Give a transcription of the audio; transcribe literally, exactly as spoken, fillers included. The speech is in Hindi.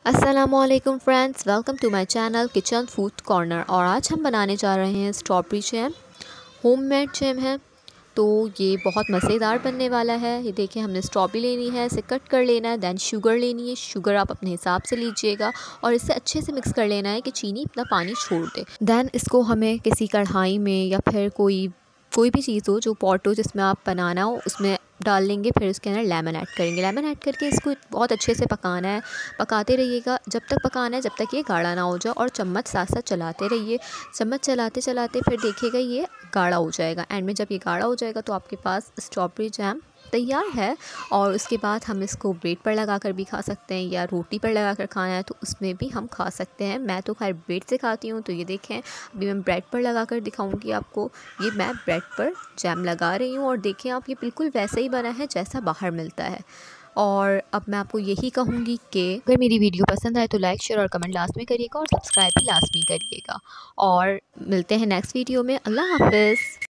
अस्सलामुअलैकुम friends, welcome to my channel kitchen food corner. और आज हम बनाने जा रहे हैं स्ट्रॉबेरी जैम। होममेड जैम है तो ये बहुत मज़ेदार बनने वाला है। ये देखिए, हमने स्ट्रॉबेरी लेनी है, इसे कट कर लेना है, दैन शुगर लेनी है। शुगर आप अपने हिसाब से लीजिएगा और इसे अच्छे से मिक्स कर लेना है कि चीनी अपना पानी छोड़ दे। दैन इसको हमें किसी कढ़ाई में या फिर कोई कोई भी चीज़ हो, जो पॉट हो जिसमें आप बनाना हो, उसमें डाल लेंगे। फिर उसके अंदर लेमन ऐड करेंगे। लेमन ऐड करके इसको बहुत अच्छे से पकाना है। पकाते रहिएगा, जब तक पकाना है जब तक ये गाढ़ा ना हो जाए, और चम्मच साथ साथ चलाते रहिए। चम्मच चलाते चलाते फिर देखिएगा ये गाढ़ा हो जाएगा। एंड में जब ये गाढ़ा हो जाएगा तो आपके पास स्ट्रॉबेरी जैम तैयार है। और उसके बाद हम इसको ब्रेड पर लगा कर भी खा सकते हैं, या रोटी पर लगा कर खाना है तो उसमें भी हम खा सकते हैं। मैं तो खैर ब्रेड से खाती हूँ, तो ये देखें, अभी मैं ब्रेड पर लगा कर दिखाऊंगी आपको। ये मैं ब्रेड पर जैम लगा रही हूँ और देखें आप, ये बिल्कुल वैसे ही बना है जैसा बाहर मिलता है। और अब मैं आपको यही कहूँगी कि अगर मेरी वीडियो पसंद आए तो लाइक, शेयर और कमेंट लास्ट में करिएगा, और सब्सक्राइब भी लास्ट में करिएगा। और मिलते हैं नेक्स्ट वीडियो में। अल्लाह हाफ़िज़।